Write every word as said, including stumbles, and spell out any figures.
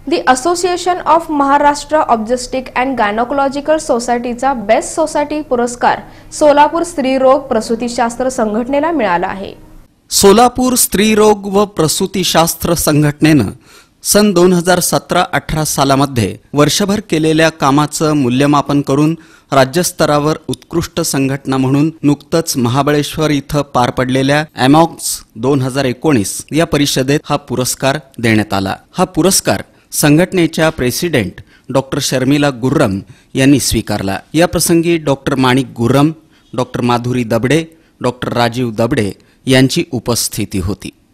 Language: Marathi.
The association of Maharashtra obstetric and gynaecological सोसायटीचा बेस्ट सोसायटी पुरस्कार सोलापूर स्त्रीरोग प्रसूतीशास्त्र संघटनेला मिळाला आहे। सोलापूर स्त्रीरोग व प्रसूतीशास्त्र संघटनेनं सन दोन हजार सतरा अठरा सालामध्ये वर्षभर केलेल्या कामाचं मूल्यमापन करून राज्यस्तरावर उत्कृष्ट संघटना म्हणून नुकतंच महाबळेश्वर इथं पार पडलेल्या एमॉक्स दोन हजार एकोणीस या परिषदेत हा पुरस्कार देण्यात आला। हा पुरस्कार संघटनेच्या प्रेसिडेंट डॉक्टर शर्मिला गुर्रम यांनी स्वीकारला। या प्रसंगी doctor Manik Gurram, doctor Madhuri Dabde, doctor Rajiv Dabde यांची उपस्थिती होती।